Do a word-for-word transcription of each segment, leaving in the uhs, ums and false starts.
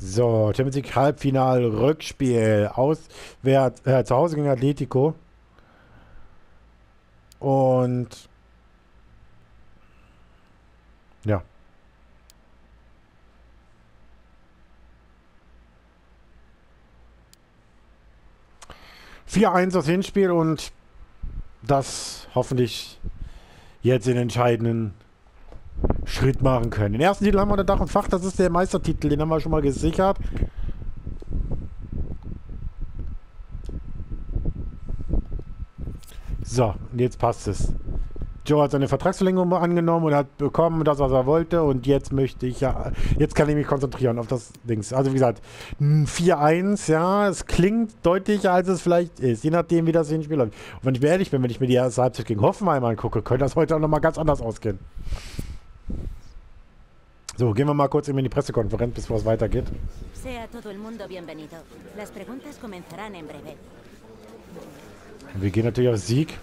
So, Champions League Halbfinal, Rückspiel, auswärts, äh, zu Hause gegen Atletico. Und ja. vier eins das Hinspiel und das hoffentlich jetzt den entscheidenden Schritt machen können. Den ersten Titel haben wir unter Dach und Fach, das ist der Meistertitel, den haben wir schon mal gesichert. So, und jetzt passt es. Joe hat seine Vertragsverlängerung angenommen und hat bekommen das, was er wollte. Und jetzt möchte ich ja, jetzt kann ich mich konzentrieren auf das Dings. Also wie gesagt, vier eins, ja, es klingt deutlicher, als es vielleicht ist. Je nachdem, wie das Hinspiel läuft. Und wenn ich ehrlich bin, wenn ich mir die erste Halbzeit gegen Hoffenheim angucke, könnte das heute auch nochmal ganz anders ausgehen. So, gehen wir mal kurz eben in die Pressekonferenz, bevor es weitergeht. Wir gehen natürlich auf Sieg.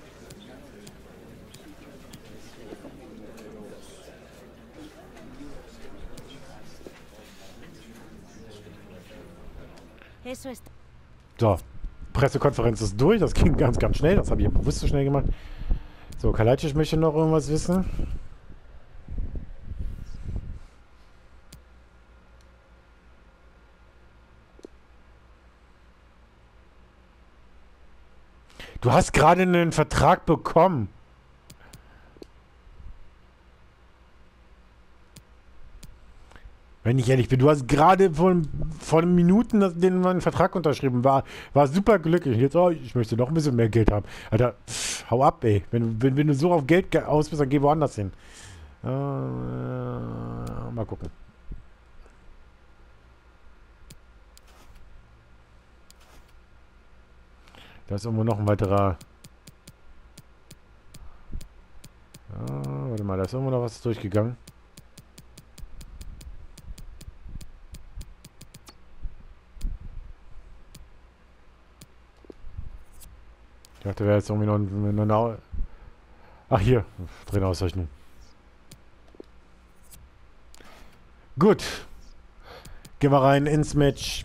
So, Pressekonferenz ist durch. Das ging ganz, ganz schnell. Das habe ich bewusst so schnell gemacht. So, Kalajdzic möchte noch irgendwas wissen. Du hast gerade einen Vertrag bekommen. Wenn ich ehrlich bin, du hast gerade vor, vor Minuten den einen Vertrag unterschrieben. War, war super glücklich. Jetzt, oh, ich möchte noch ein bisschen mehr Geld haben. Alter, pff, hau ab, ey. Wenn, wenn, wenn du so auf Geld aus bist, dann geh woanders hin. Äh, mal gucken. Da ist irgendwo noch ein weiterer... Ah, warte mal, da ist irgendwo noch was durchgegangen. Ich dachte, wäre jetzt irgendwie noch, noch eine... Ach, hier. Trainerauszeichnung. Gut. Gehen wir rein ins Match.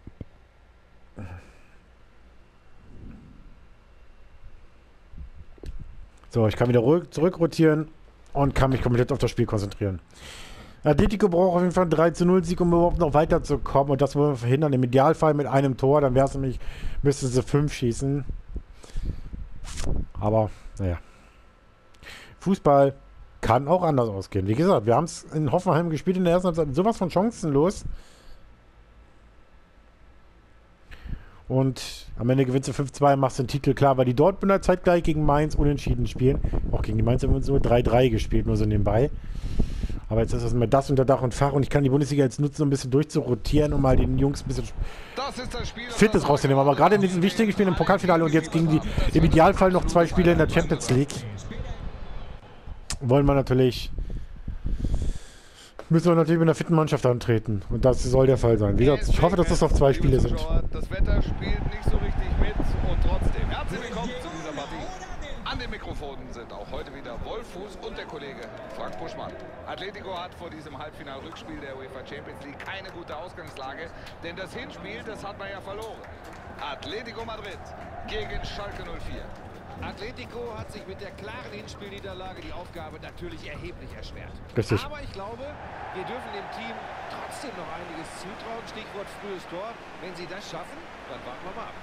So, ich kann wieder ruhig zurückrotieren und kann mich komplett auf das Spiel konzentrieren. Atletico braucht auf jeden Fall einen drei zu null Sieg, um überhaupt noch weiterzukommen. Und das wollen wir verhindern. Im Idealfall mit einem Tor. Dann wäre es nämlich, müssten sie fünf schießen. Aber, naja. Fußball kann auch anders ausgehen. Wie gesagt, wir haben es in Hoffenheim gespielt in der ersten Halbzeit. Sowas von chancenlos. Und am Ende gewinnst du fünf zwei, machst den Titel klar, weil die Dortmunder zeitgleich gegen Mainz unentschieden spielen. Auch gegen die Mainz haben wir uns nur drei drei gespielt, nur so nebenbei. Aber jetzt ist das mal das unter Dach und Fach und ich kann die Bundesliga jetzt nutzen, um ein bisschen durchzurotieren, um mal den Jungs ein bisschen Fitness rauszunehmen. Aber gerade in diesen wichtigen Spielen im Pokalfinale und jetzt gegen die, im Idealfall noch zwei Spiele in der Champions League, wollen wir natürlich, müssen wir natürlich mit einer fitten Mannschaft antreten. Und das soll der Fall sein. Wie gesagt, ich hoffe, dass das auf zwei Spiele sind. Das Wetter spielt nicht so richtig mit und trotzdem herzlich willkommen zu dieser Partie. An den Mikrofonen sind auch heute wieder Wolf Fuß und der Kollege Frank Buschmann. Atletico hat vor diesem Halbfinal-Rückspiel der UEFA Champions League keine gute Ausgangslage, denn das Hinspiel, das hat man ja verloren. Atletico Madrid gegen Schalke null vier. Atletico hat sich mit der klaren Hinspielniederlage die Aufgabe natürlich erheblich erschwert. Richtig. Aber ich glaube, wir dürfen dem Team trotzdem noch einiges zutrauen. Stichwort frühes Tor. Wenn sie das schaffen, dann warten wir mal ab.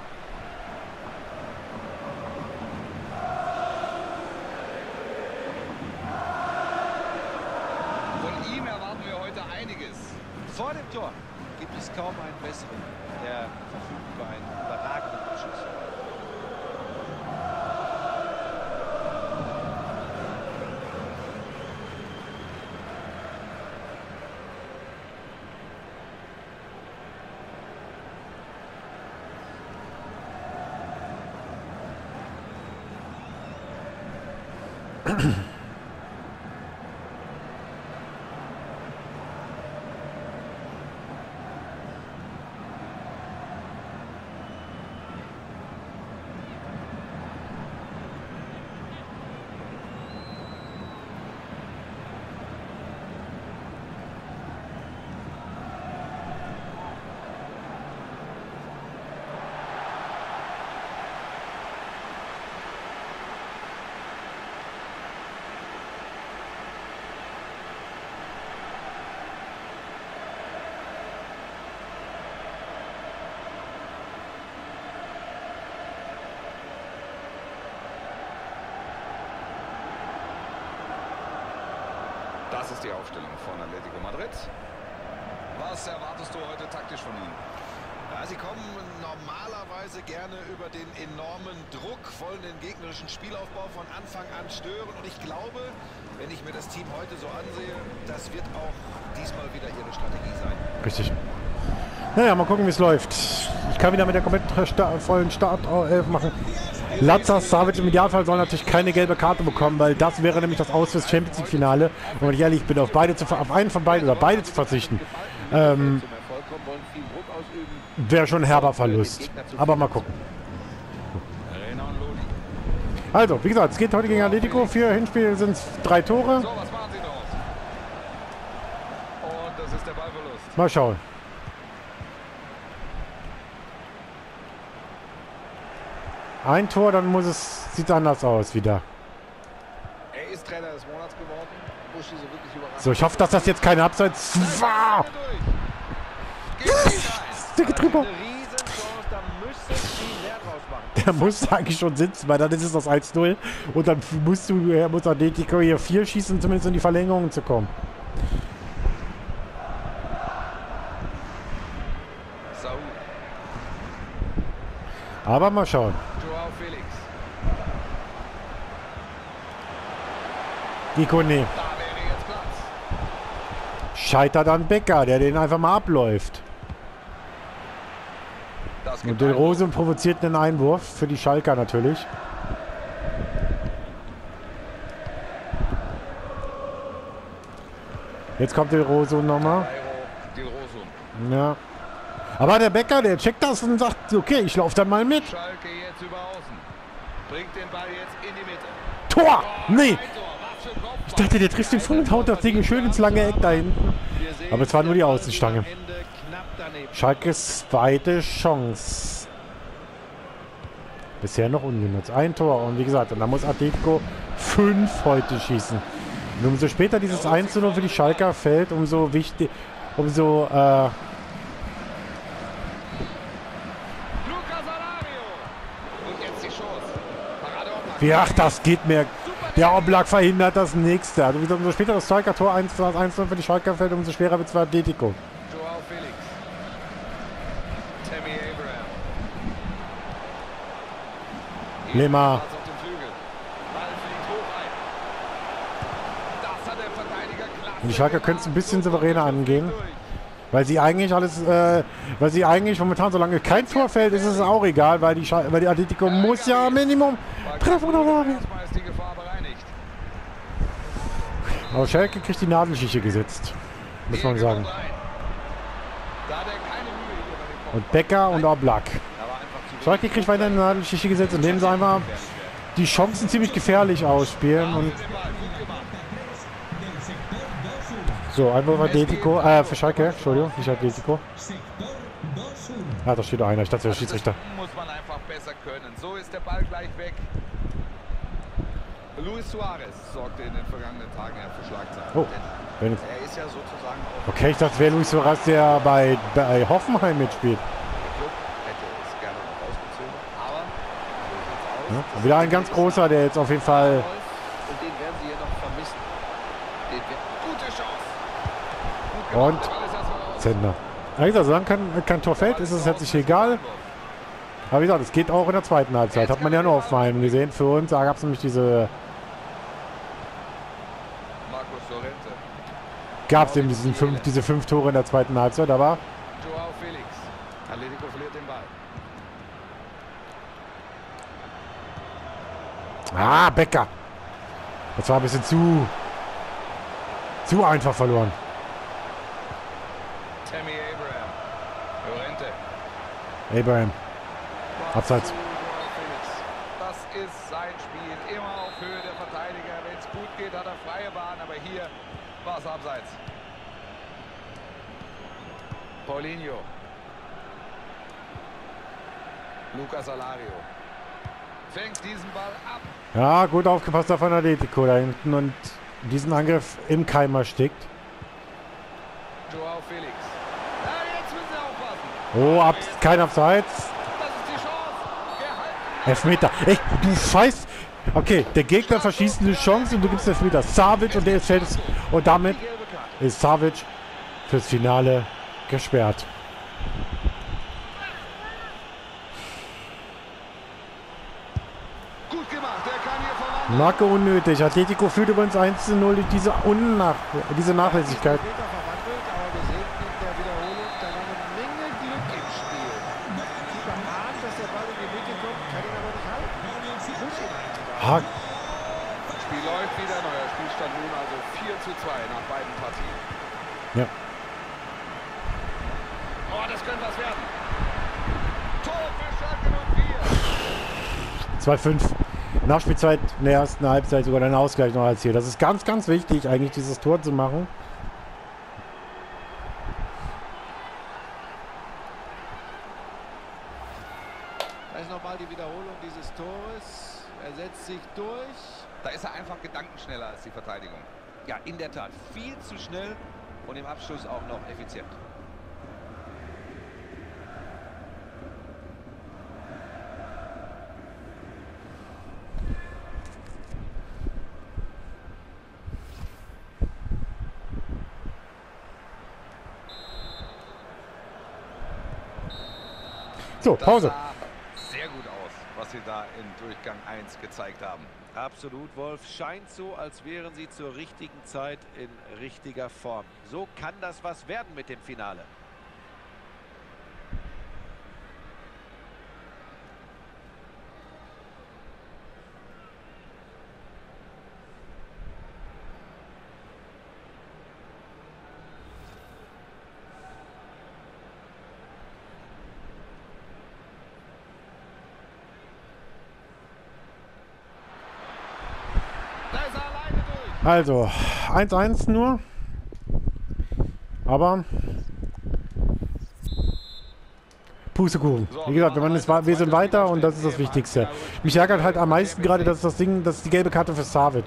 Von ihm erwarten wir heute einiges. Vor dem Tor gibt es kaum einen besseren. Der verfügt über einen überragenden Abschluss. Das ist die Aufstellung von Atletico Madrid. Was erwartest du heute taktisch von ihnen? Ja, sie kommen normalerweise gerne über den enormen Druck, wollen den gegnerischen Spielaufbau von Anfang an stören. Und ich glaube, wenn ich mir das Team heute so ansehe, das wird auch diesmal wieder ihre Strategie sein. Richtig. Naja, mal gucken, wie es läuft. Ich kann wieder mit der komplett sta vollen Startelf machen. Lazar, Savic im Idealfall soll natürlich keine gelbe Karte bekommen, weil das wäre nämlich das Aus fürs Champions League Finale. Und wenn ich ehrlich bin, auf beide zu auf einen von beiden oder beide zu verzichten, ähm, wäre schon ein herber Verlust. Aber mal gucken. Also, wie gesagt, es geht heute gegen Atletico. Für Hinspiel sind es drei Tore. So, was machen sie daraus? Und das ist der Ballverlust. Mal schauen. Ein Tor, dann muss es, sieht anders aus wieder. Er ist Trainer des Monats geworden. Buschi so wirklich überrascht. So, ich hoffe, dass das jetzt keine Abseits war. Der drüber. Eine Riesenchance, da müssen sie mehr draus machen. Der muss eigentlich schon sitzen, weil dann ist es das eins null. Und dann musst du, er muss Atletico hier vier schießen, zumindest in die Verlängerung zu kommen. Saúl. Aber mal schauen. Joao Felix. Ikone. Da wäre jetzt Platz. Scheitert an Becker, der den einfach mal abläuft. Das Und gibt Del einen Rose provoziert einen Einwurf für die Schalker natürlich. Jetzt kommt Del Rose nochmal. Del Rose. Ja. Aber der Becker, der checkt das und sagt, okay, ich laufe dann mal mit. Schalke jetzt über außen. Bringt den Ball jetzt in die Mitte. Tor! Nee! Ein Tor. Was für ein Kopfball. Ich dachte, der trifft den voll und haut das Ding schön ins lange Eck da hinten. Aber es war nur die Außenstange. Schalkes zweite Chance. Bisher noch ungenutzt. Ein Tor. Und wie gesagt, und da muss Atletico fünf heute schießen. Und umso später dieses eins zu null für die Schalker fällt, umso wichtig, umso, äh, Lucas Alario. Und jetzt die Chance. Parade Oblak. wie, ach, das geht mir. Der Oblak verhindert das nächste. Also wie gesagt, umso später das Schalker Tor eins zu null für die Schalker fällt, umso schwerer wird es für Atletico. Joao Felix. Tammy Abraham. Lemar. Platz auf dem Flügel. Ball fliegt hoch ein. Das hat der Verteidiger klasse. Und die Schalker können es ein bisschen souveräner angehen. Weil sie eigentlich alles, äh, weil sie eigentlich momentan, solange kein Tor fällt, ist es auch egal, weil die, Schal weil die Atletico muss ja Minimum treffen oder sagen. Erstmal ist die Gefahr bereinigt. Aber Schalke kriegt die Nadelschiche gesetzt, muss man sagen. Da hat er keine Mühe hier bei den Kopf. Und Becker und Oblak. Schalke kriegt weiter eine Nadelschiche gesetzt, indem sie einfach die Chancen ziemlich gefährlich ausspielen. Und so, Einwurf Atletico, äh, für Schalke, Entschuldigung, nicht Atletico. Ah, da steht doch einer, ich dachte, der Schiedsrichter. Muss man einfach besser können. So ist der Ball gleich weg. Luis Suarez sorgte in den vergangenen Tagen ja für Schlagzeilen. Oh, wenn ich, Er ist ja sozusagen auch okay, ich dachte, es wäre Luis Suarez, der bei, bei Hoffenheim mitspielt. der Club, hätte es gerne noch ausgezogen. Aber so sieht's aus. Ja, wieder ein ganz großer, der jetzt auf jeden Fall. Und den werden sie hier noch vermissen. Den wird Gute Chance. Gut Und gemacht. Der Ball ist erstmal raus. Zentner. Also, solange kein, kein Tor fällt, ist es herzlich egal. Aber wie gesagt, es geht auch in der zweiten Halbzeit. Hat man ja nur auf Hoffenheim gesehen. Für uns, da gab es nämlich diese. Marcos Llorente. Gab es eben diesen fünf, diese fünf Tore in der zweiten Halbzeit, aber. Joao Felix. Atletico verliert den Ball. Ah, Becker. Das war ein bisschen zu. Zu einfach verloren. Tammy Abraham. Llorente. Abraham. Abseits. Joao Felix. Das ist sein Spiel. Immer auf Höhe der Verteidiger. Wenn es gut geht, hat er freie Bahn. Aber hier war es abseits. Paulinho. Lucas Alario. Fängt diesen Ball ab. Ja, gut aufgepasst da von Atletico da hinten und diesen Angriff im Keim erstickt. Joao Felix. Ja, jetzt müssen sie aufpassen. Oh, ab, kein Abseits. Das ist die Chance. Gehalten. Elfmeter. Ey, du Scheiß. Okay, der Gegner verschießt eine Chance und du gibst jetzt wieder Savic und der ist fällt und damit ist Savic fürs Finale gesperrt. Gut gemacht, der kann hier verwandeln. Marke unnötig. Atletico führt übrigens eins zu null durch diese, Unnach diese Nachlässigkeit. Meter verwandelt, aber wir sehen in der Wiederholung, da war eine Menge Glück im Spiel. Keeper ahnt, dass der Ball in die Mitte kommt, kann ihn aber nicht halten. Muss ihn eigentlich Ha Das Spiel läuft wieder, neuer Spielstand nun also vier zu zwei nach beiden Partien. ja. Oh, das könnte was werden. Tor für Schalke null vier. zwei fünf. Nachspielzeit in der ersten Halbzeit sogar einen Ausgleich noch erzielt. Das ist ganz, ganz wichtig, eigentlich dieses Tor zu machen. Da ist nochmal die Wiederholung dieses Tores. Er setzt sich durch. Da ist er einfach gedankenschneller als die Verteidigung. Ja, in der Tat. Viel zu schnell und im Abschluss auch noch effizient. So, Pause. Das sah sehr gut aus, was sie da in Durchgang eins gezeigt haben. Absolut, Wolf. Scheint so, als wären sie zur richtigen Zeit in richtiger Form. So kann das was werden mit dem Finale. Da ist er alleine durch. Also, eins eins nur. Aber Pustekuchen. Wie gesagt, wenn man ist, wir sind weiter und das ist das Wichtigste. Mich ärgert halt am meisten gerade, dass das Ding, das ist die gelbe Karte für Savic.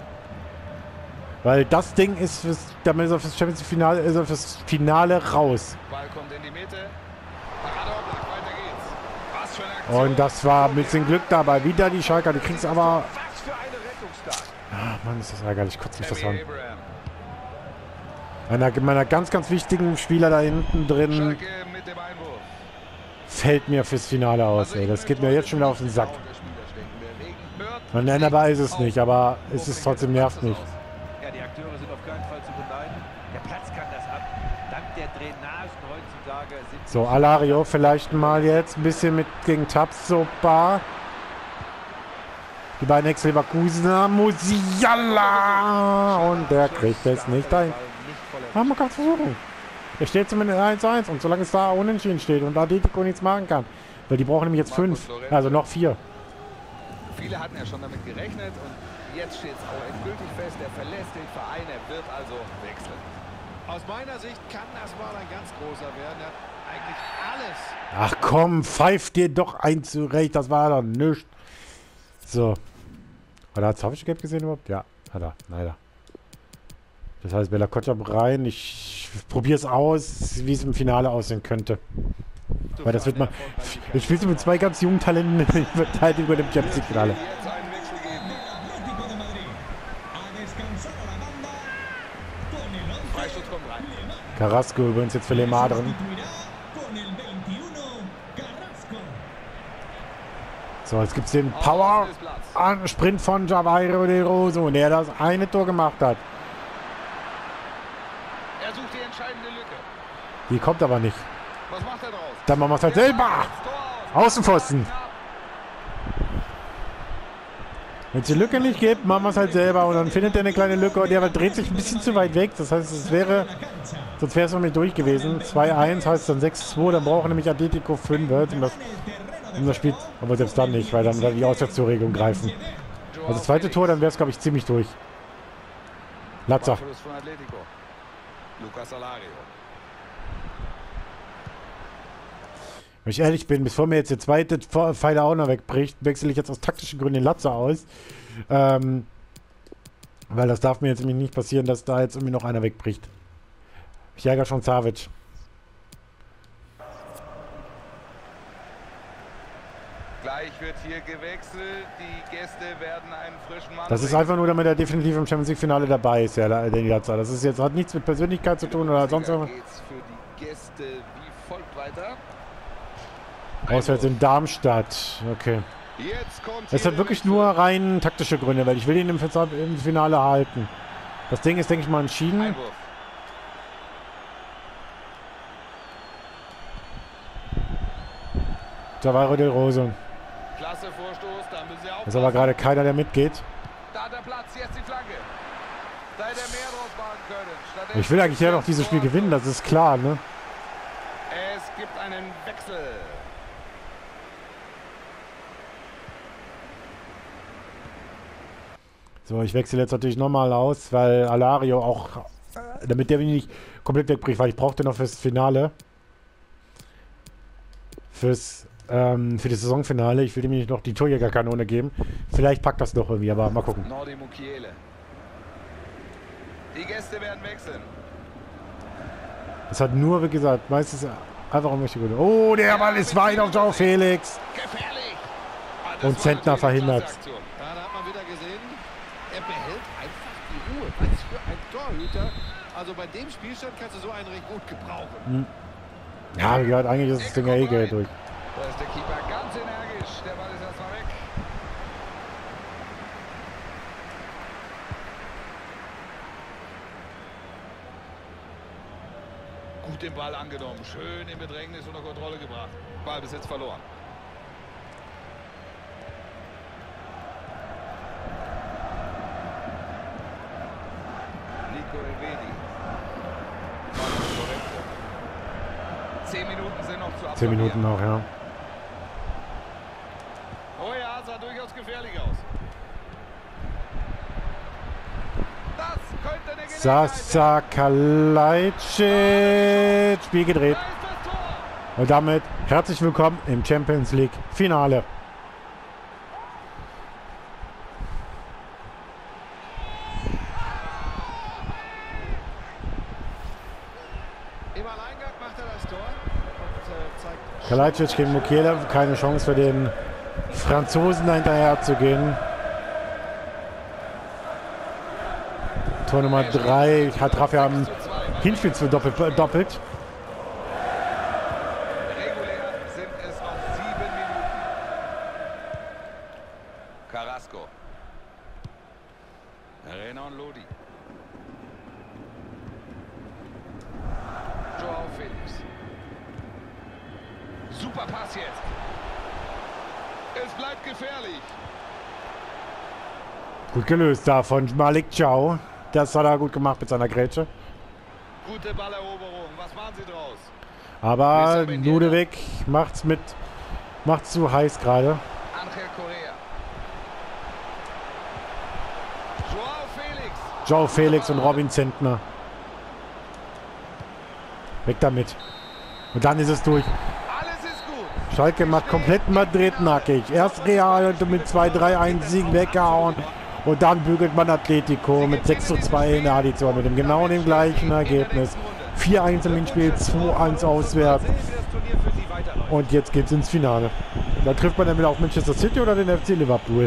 Weil das Ding ist fürs, damit ist er fürs Champions League Finale, ist er fürs Finale raus. Ball kommt in die Mitte. Parade, weiter geht's. Was für eine Aktion. Und das war ein bisschen Glück dabei. Wieder die Schalker, die kriegst aber. Was für eine Rettungstat. Ah, Mann, ist das ärgerlich. Kotzt mich das an. Tammy Abraham. Einer meiner ganz, ganz wichtigen Spieler da hinten drin Schalke mit dem Einwurf. fällt mir fürs Finale aus. Ey. Das geht mir jetzt schon wieder auf den Sack. Der Spieler stecken. Der Regen hört. Man ernennbar ist es nicht, aber es ist trotzdem nervt mich. Ja, die Akteure sind auf keinen Fall zu beneiden. Der Platz kann das ab. Dank der Drainagen heutzutage sind So, Alario vielleicht mal jetzt ein bisschen mit gegen Tapsoba. Die beiden Ex-Leverkusener. Musiala! Und der kriegt es nicht ein. Aber man kann es versuchen. Er steht zumindest eins eins und solange es da unentschieden steht und Atletico nichts machen kann. Weil die brauchen nämlich jetzt fünf. Also noch vier. Viele hatten ja schon damit gerechnet und jetzt steht es auch endgültig fest. Er verlässt den Verein, er wird also wechseln. Aus meiner Sicht kann das mal ein ganz großer werden. Er hat eigentlich alles. Ach komm, pfeift dir doch ein zurecht. Das war doch nichts. So. Hat er Savic gelb gesehen überhaupt? Ja, hat er. Leider. Das heißt, Bella Kotschap rein. Ich probiere es aus, wie es im Finale aussehen könnte. Weil das wird mal. Ich spiele mit zwei ganz jungen Talenten in Verteidigung im Champions League Finale. Jetzt einen Wechsel geben. Freistoß kommt rein. Carrasco übrigens jetzt für Lemar drin. So, jetzt gibt es den Power an Sprint von Javier de Rosso, der das eine Tor gemacht hat. Er sucht die entscheidende Lücke. Die kommt aber nicht. Was macht er draus? Dann machen wir es halt selber. Außenpfosten. Wenn es die Lücke nicht gibt, machen wir es halt selber und dann findet er eine kleine Lücke und der dreht sich ein bisschen zu weit weg. Das heißt, es wäre, sonst wäre es noch nicht durch gewesen. zwei eins heißt dann sechs zwei, dann brauchen nämlich Atletico fünf, um das, um das Spiel, aber selbst dann nicht, weil dann wieder die Auswärtszuregelung greifen. Also das zweite Tor, dann wäre es, glaube ich, ziemlich durch. Latzer. Ballverlust von Atletico. Lucas Alario. Wenn ich ehrlich bin, bevor mir jetzt der zweite Pfeiler auch noch wegbricht, wechsle ich jetzt aus taktischen Gründen den Latzer aus. Ähm, weil das darf mir jetzt nämlich nicht passieren, dass da jetzt irgendwie noch einer wegbricht. Ich ärgere schon Savic. Gleich wird hier gewechselt. Die Gäste werden einen frischen Mann. Das ist einfach nur, damit er definitiv im Champions League Finale dabei ist, ja, den Latza. Das ist jetzt, hat nichts mit Persönlichkeit zu tun oder sonst irgendwas. Geht's für die Gäste wie folgt weiter. Auswärts in Darmstadt. Okay. Jetzt kommt Es hat wirklich nur rein taktische Gründe, weil ich will ihn im, im Finale halten. Das Ding ist, denke ich mal, entschieden. Einwurf. Javaro del Rose. Klasse Vorstoß, da müssen sie Ist aufpassen. aber gerade keiner, der mitgeht. Da hat er Platz, jetzt die Flanke. Da hätte er mehr draus machen können. Stattdessen Ich will eigentlich ja noch dieses Spiel gewinnen, das ist klar, ne? Es gibt einen Wechsel. So, ich wechsle jetzt natürlich nochmal aus, weil Alario auch, äh, damit der mich nicht komplett wegbricht, weil ich brauchte noch fürs Finale. Fürs, ähm, für das Saisonfinale. Ich will dem nicht noch die Torjägerkanone geben. Vielleicht packt das noch irgendwie, aber mal gucken. Nordi Mukiele. Die Gäste werden wechseln. Es hat nur, wie gesagt, meistens einfach um Gründe. Oh, der Ball ist weit auf João Felix. Gefährlich. Ah, das Und war Zentner natürlich verhindert. eine klasse Aktion. Ja, da hat man wieder gesehen, er behält einfach die Ruhe. Was für ein Torhüter. Also bei dem Spielstand kannst du so einen recht gut gebrauchen. Ja, wie gesagt, eigentlich ist das Ding ja eh Geld durch. Da ist der Keeper ganz energisch. Der Ball ist erstmal weg. Gut den Ball angenommen. Schön in Bedrängnis unter Kontrolle gebracht. Ballbesitz verloren. Nico Elvedi. Zehn Minuten sind noch zu absolvieren. Zehn Minuten noch, ja. Oh ja, sah durchaus gefährlich aus. Das könnte eine Gelegenheit werden. Sasa Kalajdzic. Spiel gedreht. Da ist das Tor. Und damit herzlich willkommen im Champions League Finale. Im Alleingang macht er das Tor und äh, zeigt Kalajdzic gegen Mukiele. Keine Chance für den Franzosen da hinterher zu gehen. Tor Nummer drei. Hat Rafa am Hinspiel zu doppelt. doppelt. Regulär sind es noch sieben Minuten. Carrasco. Renan Lodi. Joao Felix. Super Pass jetzt. Es bleibt gefährlich. Gut gelöst da von Malik Thiaw. Das hat er gut gemacht mit seiner Grätsche. Gute Balleroberung. Was machen Sie draus? Aber Ludewig macht's mit, macht's zu heiß gerade. Angel Correa. Joao Felix. João Felix und Robin Zentner. Weg damit. Und dann ist es durch. Alles ist gut. Schalke macht komplett Madrid nackig. Erst Real mit zwei drei eins Siegen weggehauen. Und dann bügelt man Atletico mit sechs zu zwei in der Addition. Mit dem genau dem gleichen Ergebnis. vier eins im Hinspiel, zwei eins auswärts. sehen, wie das Turnier für sie weiterläuft. Und jetzt geht's ins Finale. Da trifft man dann wieder auf Manchester City oder den F C Liverpool.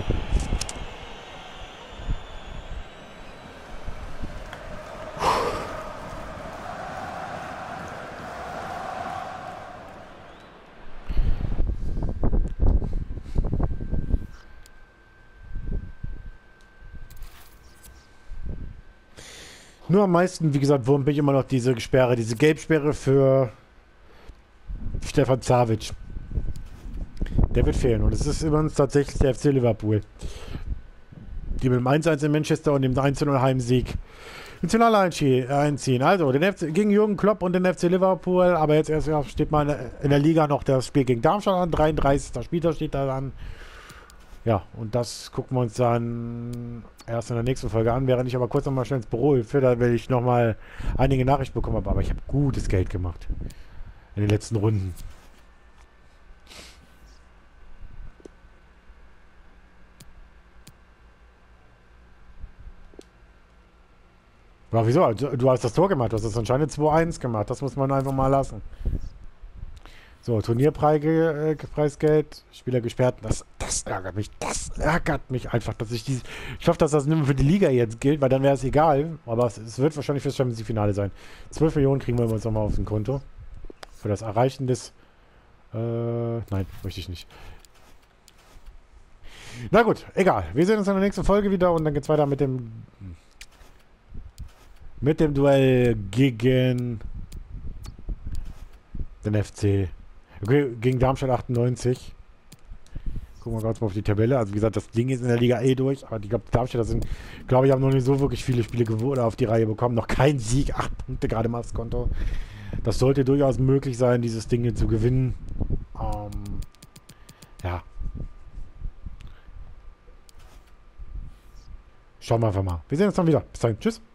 Nur am meisten, wie gesagt, wurm bin ich immer noch diese Sperre, diese Gelbsperre für Stefan Savic. Der wird fehlen. Und es ist übrigens tatsächlich der F C Liverpool. Die mit dem eins eins in Manchester und dem eins zu null Heimsieg ins Finale einziehen. Also den F C, gegen Jürgen Klopp und den F C Liverpool. Aber jetzt erst steht mal in der Liga noch das Spiel gegen Darmstadt an. dreiunddreißigster Spieltag steht da dann. Ja, und das gucken wir uns dann erst in der nächsten Folge an, während ich aber kurz nochmal schnell ins Büro hilfe, da will ich nochmal einige Nachrichten bekommen habe. Aber ich habe gutes Geld gemacht in den letzten Runden. Aber wieso? Du hast das Tor gemacht, du hast das anscheinend zwei eins gemacht. Das muss man einfach mal lassen. So, Turnierpreisgeld, Spieler gesperrt. Das, das ärgert mich. Das ärgert mich einfach, dass ich diese. Ich hoffe, dass das nicht mehr für die Liga jetzt gilt, weil dann wäre es egal. Aber es, es wird wahrscheinlich fürs Champions League-Finale sein. zwölf Millionen kriegen wir uns nochmal auf dem Konto. Für das Erreichen des. Äh, nein, möchte ich nicht. Na gut, egal. Wir sehen uns in der nächsten Folge wieder und dann geht's weiter mit dem. Mit dem Duell gegen. Den F C. Okay, gegen Darmstadt achtundneunzig. Gucken wir kurz mal auf die Tabelle. Also wie gesagt, das Ding ist in der Liga eh durch. Aber ich glaube, die Darmstädter sind, glaube ich, haben noch nicht so wirklich viele Spiele gewonnen auf die Reihe bekommen. Noch kein Sieg. Acht Punkte gerade mal aufs Konto. Das sollte durchaus möglich sein, dieses Ding hier zu gewinnen. Ähm, ja. Schauen wir einfach mal. Wir sehen uns dann wieder. Bis dahin. Tschüss.